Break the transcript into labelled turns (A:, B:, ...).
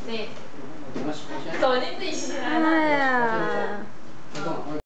A: 你手已经自己起来了。